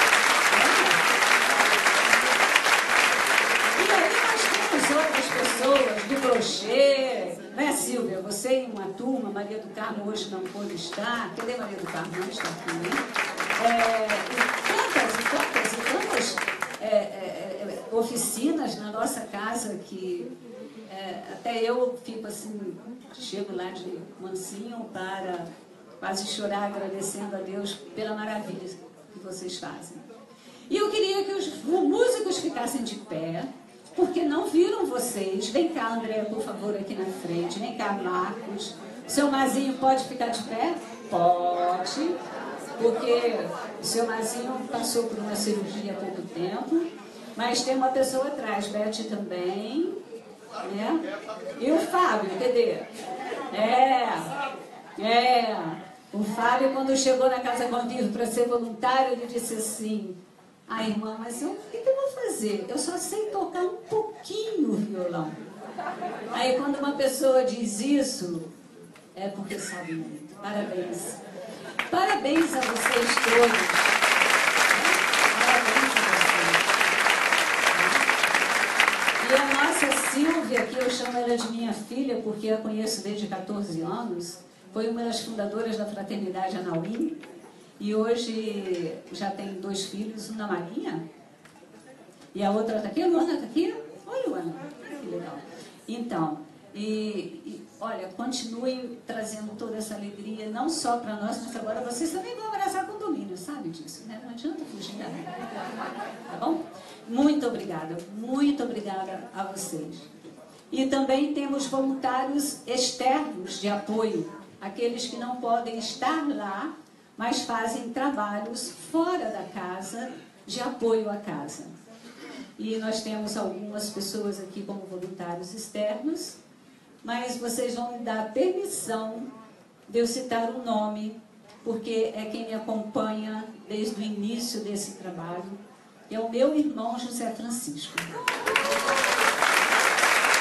E aí nós temos outras pessoas do crochê, né, Silvia? Você em uma turma, Maria do Carmo hoje não pôde estar. Cadê Maria do Carmo? Não está aqui, né? É, e tantas e tantas e tantas é, é, é, oficinas na nossa casa que é, até eu fico assim, chego lá de mansinho para quase chorar agradecendo a Deus pela maravilha que vocês fazem. E eu queria que os músicos ficassem de pé, porque não viram vocês. Vem cá, André, por favor, aqui na frente. Vem cá, Marcos. O seu Mazinho pode ficar de pé? Pode, porque o seu Mazinho passou por uma cirurgia há pouco tempo, mas tem uma pessoa atrás, Beth também, né? E o Fábio, cadê? É, é. O Fábio, quando chegou na Casa Convívio para ser voluntário, ele disse assim: ah, irmã, mas eu, o que, que eu vou fazer? Eu só sei tocar um pouquinho o violão. Aí quando uma pessoa diz isso, é porque sabe muito. Parabéns. Parabéns a vocês todos. Parabéns a vocês. E a nossa Silvia, que eu chamo ela de minha filha, porque a conheço desde quatorze anos, foi uma das fundadoras da Fraternidade Anauim. E hoje já tem dois filhos, uma Marinha, e a outra está aqui. A Luana está aqui? Oi, Luana. Que legal. Então, e, e olha, continuem trazendo toda essa alegria, não só para nós, mas agora vocês também vão abraçar condomínio, sabe disso, né? Não adianta fugir da vida. Tá bom? Muito obrigada, muito obrigada a vocês. E também temos voluntários externos de apoio, aqueles que não podem estar lá, mas fazem trabalhos fora da casa, de apoio à casa. E nós temos algumas pessoas aqui como voluntários externos, mas vocês vão me dar permissão de eu citar o nome, porque é quem me acompanha desde o início desse trabalho, é o meu irmão José Francisco.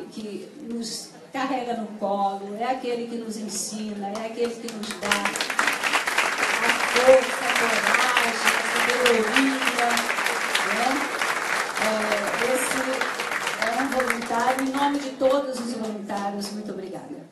que, que nos carrega no colo, é aquele que nos ensina, é aquele que nos dá a força, a coragem, a sabedoria. Né? É, esse é um voluntário, em nome de todos os voluntários, muito obrigada.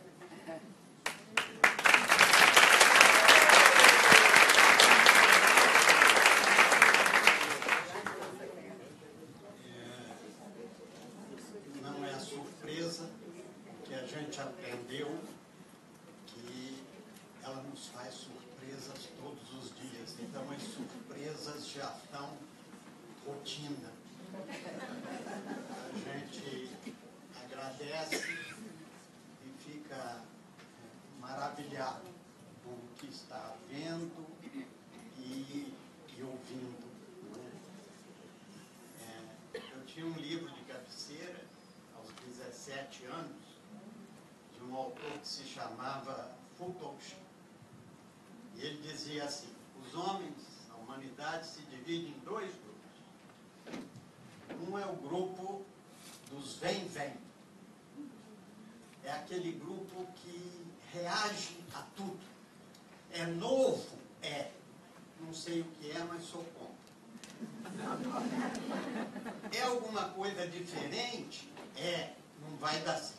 Não é surpresa que a gente aprendeu que ela nos faz surpresas todos os dias. Então as surpresas já estão rotina. A gente agradece e fica maravilhado com o que está vendo e, e ouvindo. É, eu tinha um livro de cabeceira aos dezessete anos, de um autor que se chamava Foucault. E ele dizia assim: os homens, a humanidade se divide em dois grupos. Um é o grupo dos vem-vem. É aquele grupo que reage a tudo. É novo? É. Não sei o que é, mas sou contra. É alguma coisa diferente? É. Não vai dar certo.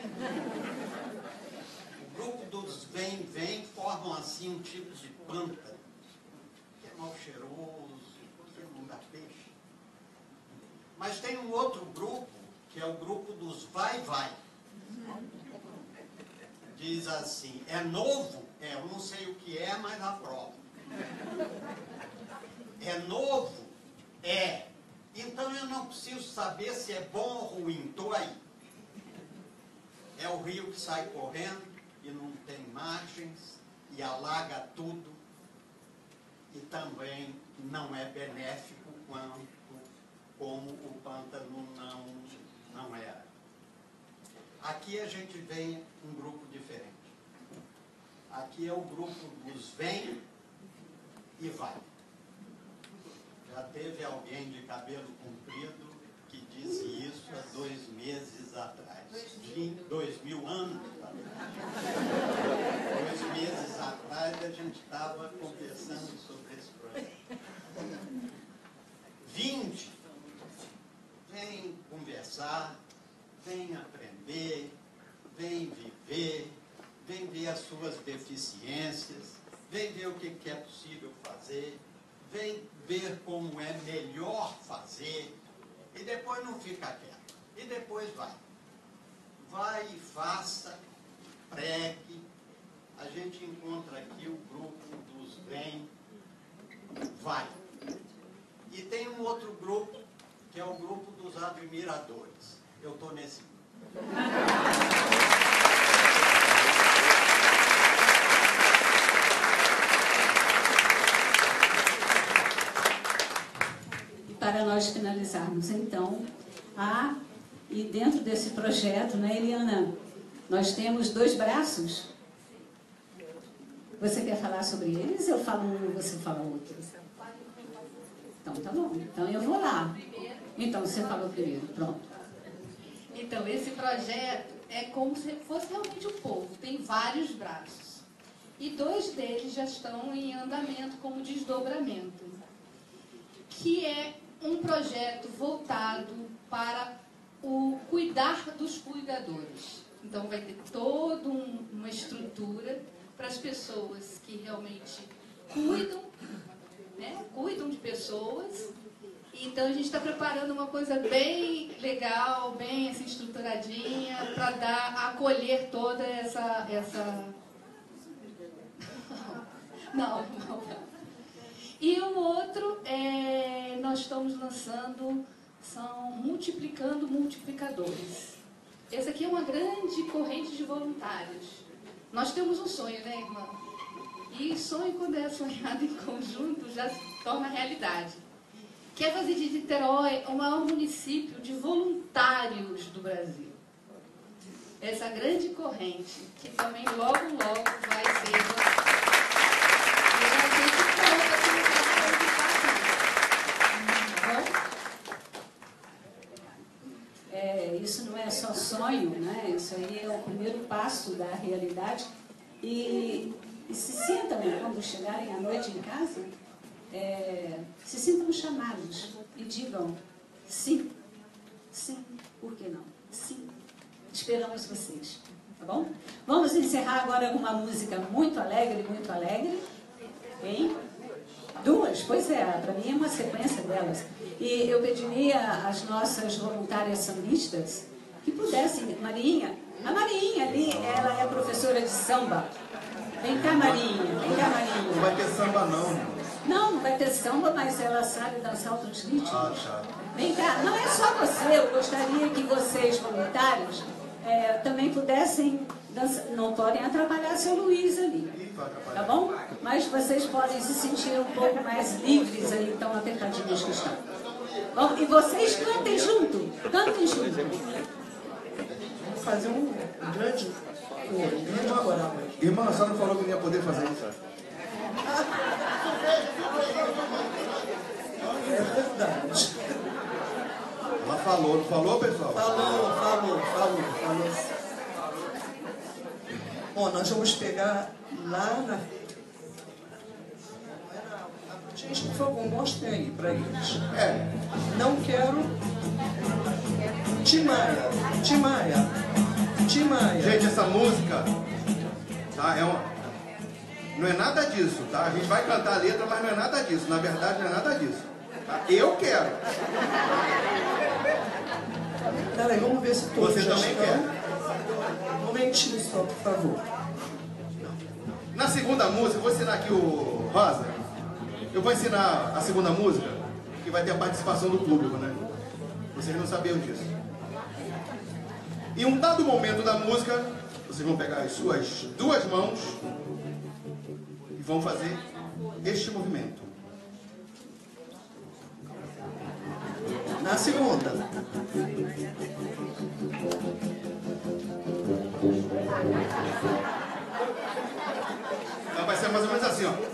O grupo dos vem-vem formam assim um tipo de pântano, que é mal cheiroso, que não dá peixe. Mas tem um outro grupo, que é o grupo dos vai-vai. Diz assim: é novo? É, eu não sei o que é, mas aprovo. É novo? É. Então eu não preciso saber se é bom ou ruim, estou aí. É o rio que sai correndo e não tem margens e alaga tudo, e também não é benéfico quanto como o pântano não, não era. Aqui a gente vê um grupo diferente. Aqui é o grupo dos vem e vai. Já teve alguém de cabelo comprido que disse isso há dois meses atrás. De dois mil anos atrás. Dois meses atrás a gente estava conversando sobre esse projeto. Vinde. Vem conversar, vem aprender, vem viver, vem ver as suas deficiências, vem ver o que é possível fazer, vem ver como é melhor fazer, e depois não fica quieto, e depois vai. Vai e faça, pregue. A gente encontra aqui o grupo dos vem, vai. E tem um outro grupo, que é o grupo dos admiradores. Eu estou nesse grupo. E para nós finalizarmos, então, a, e dentro desse projeto, né, Eliana, nós temos dois braços. Você quer falar sobre eles? Eu falo um e você fala outro. Então, tá bom. Então, eu vou lá. Então, você falou primeiro. Pronto. Então, esse projeto é como se fosse realmente um povo. Tem vários braços. E dois deles já estão em andamento como desdobramento. Que é um projeto voltado para o cuidar dos cuidadores. Então, vai ter toda um, uma estrutura para as pessoas que realmente cuidam, né? Cuidam de pessoas. Então, a gente está preparando uma coisa bem legal, bem assim, estruturadinha, para dar, acolher toda essa... essa... Não, não, não. E o outro, é, nós estamos lançando, são multiplicando multiplicadores. Essa aqui é uma grande corrente de voluntários. Nós temos um sonho, né, irmã? E sonho, quando é sonhado em conjunto, já se torna realidade. Quer fazer de Niterói o maior município de voluntários do Brasil. Essa grande corrente, que também logo, logo vai ser... E a gente conta com o trabalho de fazer. É, isso não é só sonho, isso da realidade. E, e se sintam, quando chegarem à noite em casa, é, se sintam chamados e digam sim, sim, por que não? Sim, esperamos vocês, tá bom? Vamos encerrar agora com uma música muito alegre, muito alegre, hein? Duas, pois é, para mim é uma sequência delas. E eu pediria às nossas voluntárias sambistas que pudessem, Marinha, a Marinha ali, ela é professora de samba. Vem cá, Marinha, vem cá, Marinha. Não vai ter samba, não. Não, não vai ter samba, mas ela sabe dançar outros ritmos. Ah, tá. Vem cá, não é só você, eu gostaria que vocês, voluntários, é, também pudessem dançar. Não podem atrapalhar seu Luiz ali, tá bom? Mas vocês podem se sentir um pouco mais livres aí, tão apertadinhos que estão. Bom, e vocês cantem junto, cantem junto. Vou fazer um grande coro, um grande coral. Irmã, a senhora não falou que não ia poder fazer isso. É verdade. Ela falou, não falou, pessoal? Falou, falou, falou, falou. Bom, nós vamos pegar lá na... Gente, por favor, mostrem aí para eles. É. Não quero... Timaya, Timaya, Timaya. Gente, essa música, tá, é uma... não é nada disso, tá? A gente vai cantar a letra, mas não é nada disso. Na verdade, não é nada disso. Tá? Eu quero. Peraí, vamos ver se todos Você já também estão. quer. Um momentinho só, por favor. Na segunda música, eu vou ensinar aqui o Rosa. Eu vou ensinar a segunda música, que vai ter a participação do público, né? Vocês não sabiam disso. Em um dado momento da música, vocês vão pegar as suas duas mãos e vão fazer este movimento. Na segunda. Então vai ser mais ou menos assim, ó.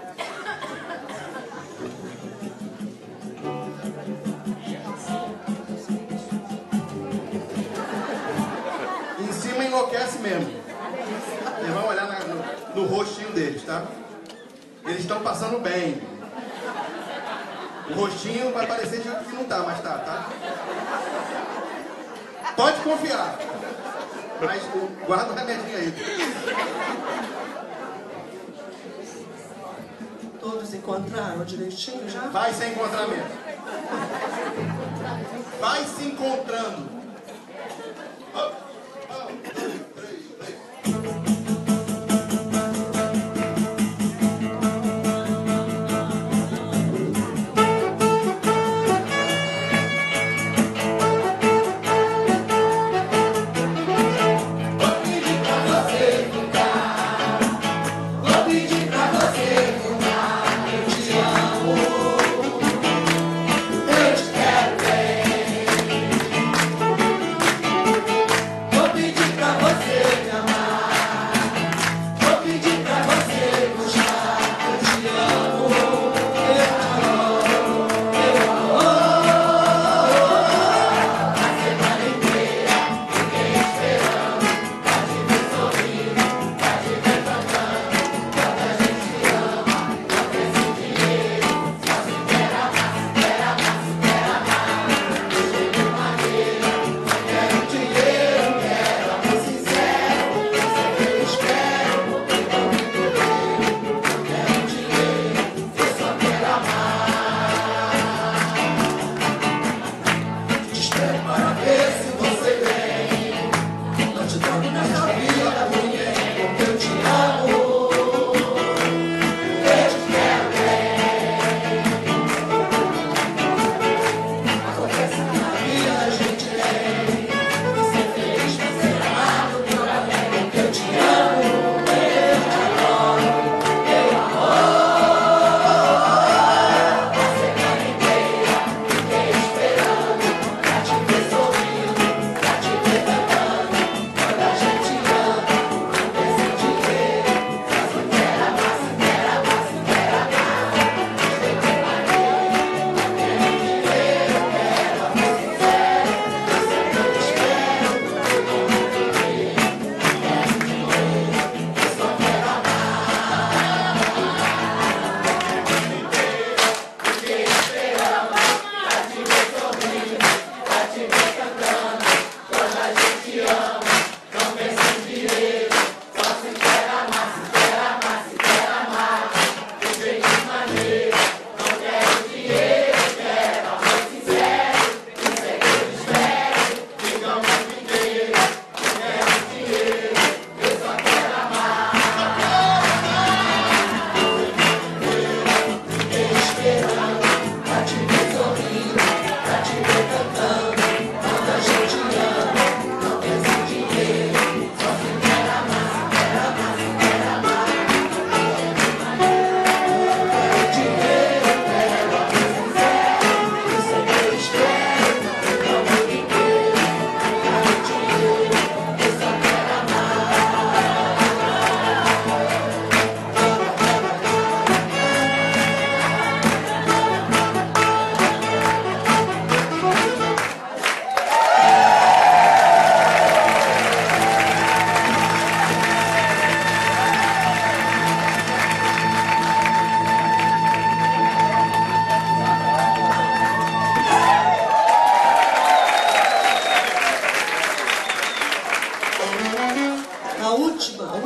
Em cima enlouquece mesmo. Vocês vão olhar na, no, no rostinho deles, tá? Eles estão passando bem. O rostinho vai parecer de que não tá, mas tá, tá? Pode confiar. Mas guarda o remedinho aí. Todos encontraram direitinho já? Vai se encontrar mesmo. Vai se encontrando.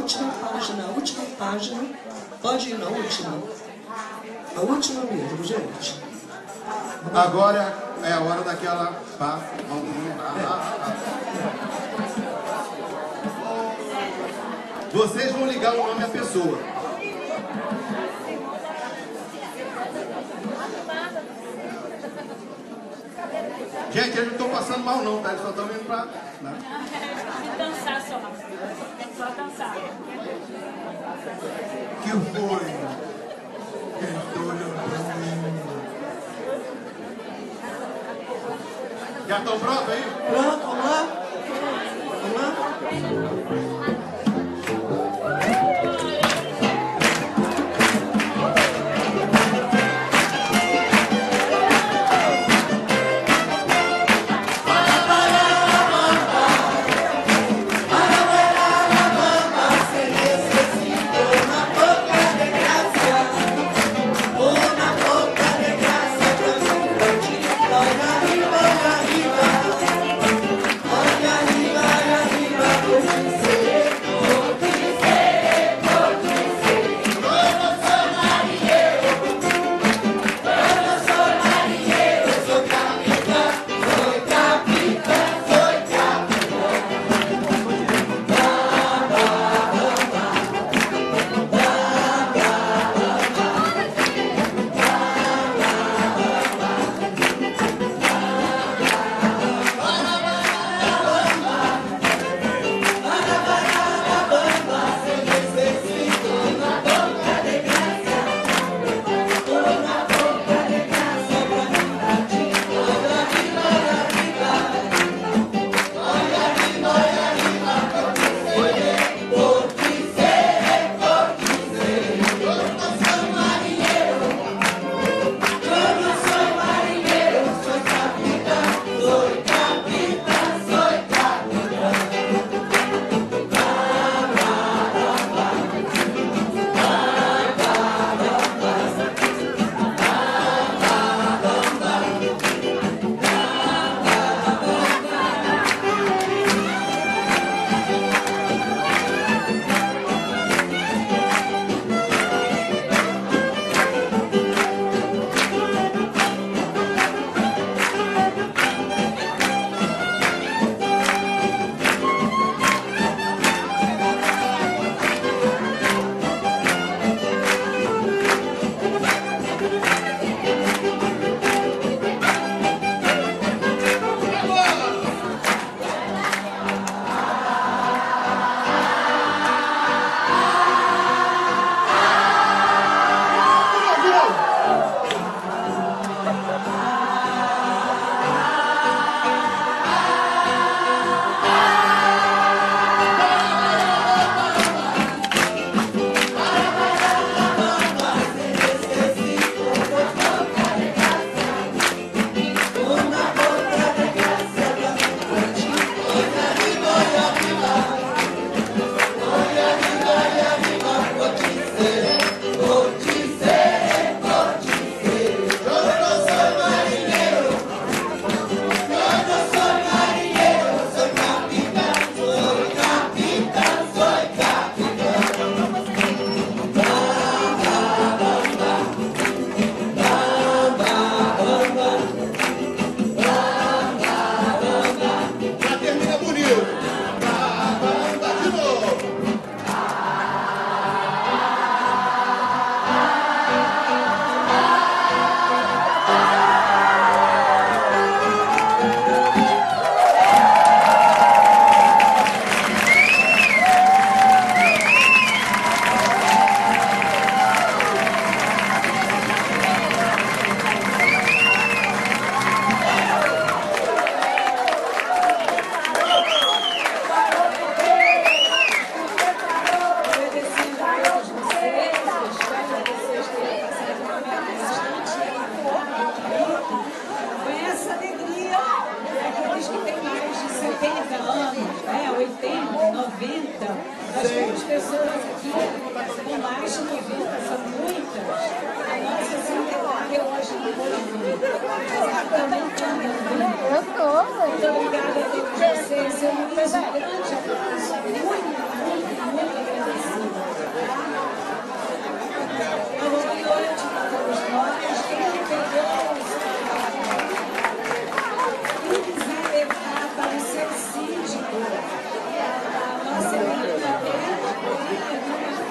última página, a última página. Pode ir na última? A última mesmo, gente. Agora é a hora daquela... Pá, vamos lembrar. Vocês vão ligar o nome à pessoa. Gente, eles não estão passando mal não, tá? Eles só estão indo pra... Né? Dançar só. Só dançar. Que foi? Quem estou olhando pra mim? Já estão prontos aí? Pronto, vamos lá? Vamos lá? Nós temos pessoas aqui com mais de noventa, são muitas. A nossa sociedade hoje não vou ouvir. Mas também estamos. Eu estou. Muito obrigada a todos vocês. Eu não fiz um grande abraço. Muito, muito, muito agradecida.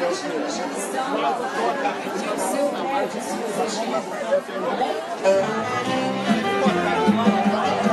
deixa a descrição do seu prédio, se vocês querem.